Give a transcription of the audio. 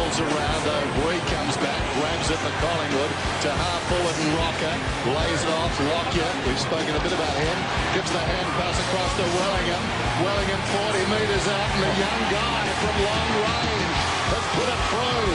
rolls around. O'Brien comes back, grabs it for Collingwood to half forward and Rocker. Lays it off. Lockyer, we've spoken a bit about him. Gives the hand pass across to Wellingham. Wellingham 40 metres out, and the young guy from long range has put it through.